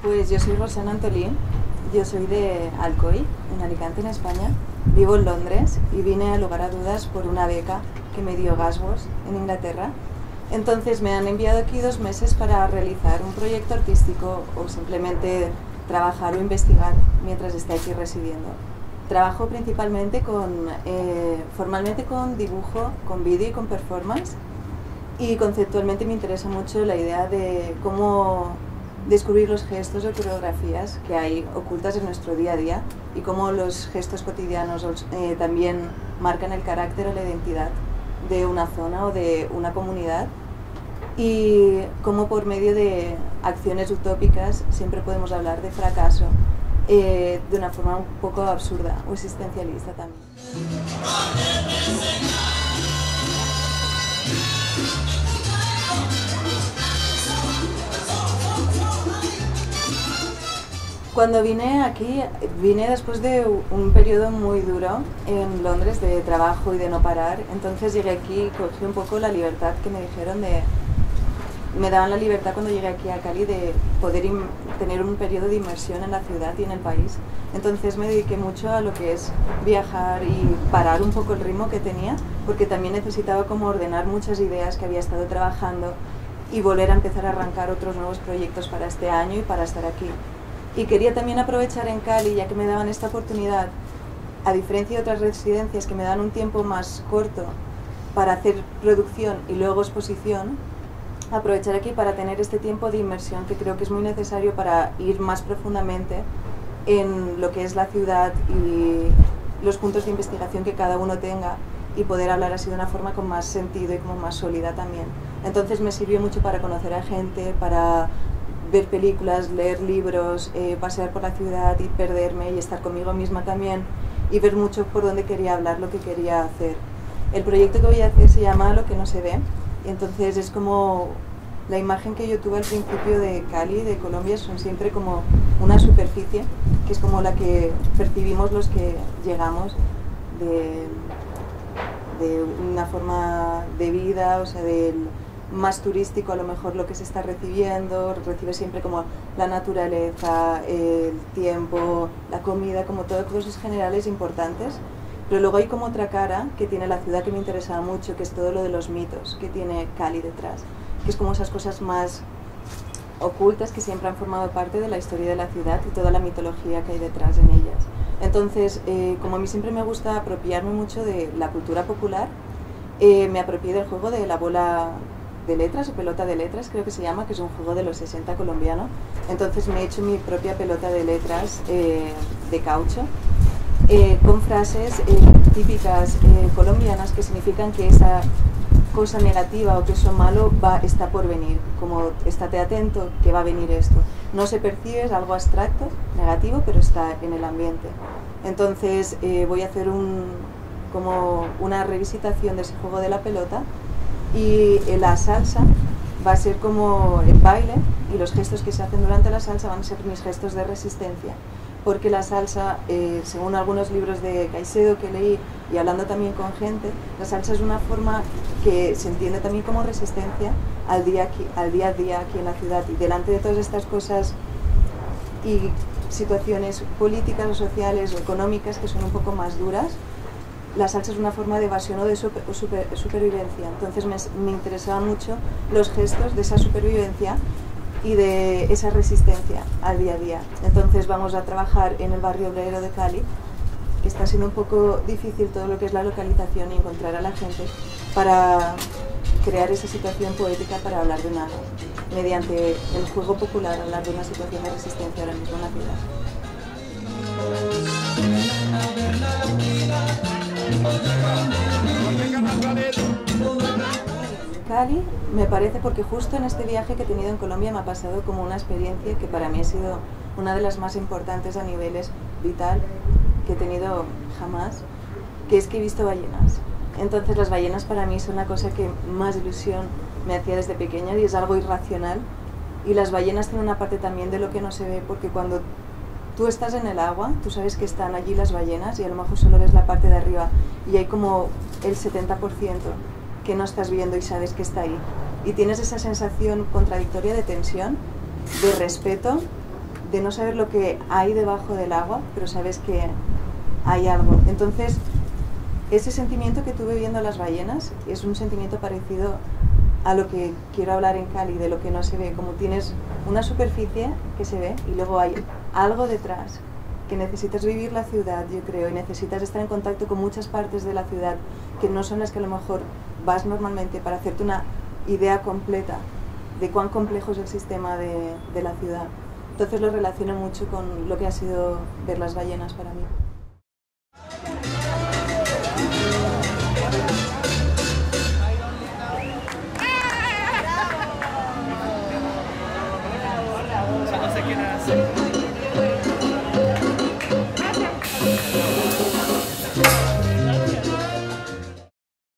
Pues yo soy Rosana Antolín, yo soy de Alcoy, en Alicante, en España. Vivo en Londres y vine a lugar a dudas por una beca que me dio Gasworks en Inglaterra. Entonces me han enviado aquí 2 meses para realizar un proyecto artístico o simplemente trabajar o investigar mientras esté aquí residiendo. Trabajo principalmente formalmente con dibujo, con vídeo y con performance, y conceptualmente me interesa mucho la idea de cómo descubrir los gestos o coreografías que hay ocultas en nuestro día a día y cómo los gestos cotidianos también marcan el carácter o la identidad de una zona o de una comunidad, y cómo por medio de acciones utópicas siempre podemos hablar de fracaso de una forma un poco absurda o existencialista también. Cuando vine aquí, vine después de un periodo muy duro en Londres de trabajo y de no parar. Entonces llegué aquí y cogí un poco la libertad que me dijeron me daban la libertad cuando llegué aquí a Cali de poder tener un periodo de inmersión en la ciudad y en el país. Entonces me dediqué mucho a lo que es viajar y parar un poco el ritmo que tenía, porque también necesitaba como ordenar muchas ideas que había estado trabajando y volver a empezar a arrancar otros nuevos proyectos para este año y para estar aquí. Y quería también aprovechar en Cali, ya que me daban esta oportunidad, a diferencia de otras residencias que me dan un tiempo más corto para hacer producción y luego exposición, aprovechar aquí para tener este tiempo de inmersión que creo que es muy necesario para ir más profundamente en lo que es la ciudad y los puntos de investigación que cada uno tenga, y poder hablar así de una forma con más sentido y como más sólida también. Entonces me sirvió mucho para conocer a gente, para ver películas, leer libros, pasear por la ciudad y perderme y estar conmigo misma también, y ver mucho por dónde quería hablar, lo que quería hacer. El proyecto que voy a hacer se llama Lo que no se ve, y entonces es como la imagen que yo tuve al principio de Cali, de Colombia, son siempre como una superficie, que es como la que percibimos los que llegamos de una forma de vida, o sea, del más turístico a lo mejor lo que se está recibiendo, recibe siempre como la naturaleza, el tiempo, la comida, como todo, cosas generales importantes. Pero luego hay como otra cara que tiene la ciudad que me interesaba mucho, que es todo lo de los mitos que tiene Cali detrás, que es como esas cosas más ocultas que siempre han formado parte de la historia de la ciudad y toda la mitología que hay detrás en ellas. Entonces, como a mí siempre me gusta apropiarme mucho de la cultura popular, me apropié del juego de la bola de letras o pelota de letras, creo que se llama, que es un juego de los 60 colombiano. Entonces me he hecho mi propia pelota de letras de caucho, con frases típicas colombianas que significan que esa cosa negativa o que eso malo está por venir, como estate atento que va a venir esto. No se percibe, es algo abstracto, negativo, pero está en el ambiente. Entonces voy a hacer como una revisitación de ese juego de la pelota, y la salsa va a ser como el baile, y los gestos que se hacen durante la salsa van a ser mis gestos de resistencia, porque la salsa, según algunos libros de Caicedo que leí y hablando también con gente, la salsa es una forma que se entiende también como resistencia al día a día aquí en la ciudad, y delante de todas estas cosas y situaciones políticas o sociales o económicas que son un poco más duras, la salsa es una forma de evasión o de supervivencia. Entonces me interesaban mucho los gestos de esa supervivencia y de esa resistencia al día a día. Entonces vamos a trabajar en el barrio obrero de Cali, que está siendo un poco difícil todo lo que es la localización y encontrar a la gente, para crear esa situación poética para hablar de una, mediante el juego popular, hablar de una situación de resistencia ahora mismo en la ciudad. Cali me parece porque justo en este viaje que he tenido en Colombia me ha pasado como una experiencia que para mí ha sido una de las más importantes a niveles vital que he tenido jamás, que es que he visto ballenas. Entonces las ballenas para mí son una cosa que más ilusión me hacía desde pequeña, y es algo irracional, y las ballenas tienen una parte también de lo que no se ve, porque cuando tú estás en el agua, tú sabes que están allí las ballenas, y a lo mejor solo ves la parte de arriba, y hay como el 70% que no estás viendo y sabes que está ahí. Y tienes esa sensación contradictoria de tensión, de respeto de no saber lo que hay debajo del agua, pero sabes que hay algo. Entonces, ese sentimiento que tuve viendo las ballenas es un sentimiento parecido a lo que quiero hablar en Cali, de lo que no se ve, como tienes una superficie que se ve y luego hay algo detrás, que necesitas vivir la ciudad, yo creo, y necesitas estar en contacto con muchas partes de la ciudad que no son las que a lo mejor vas normalmente para hacerte una idea completa de cuán complejo es el sistema de la ciudad. Entonces lo relaciono mucho con lo que ha sido ver las ballenas para mí.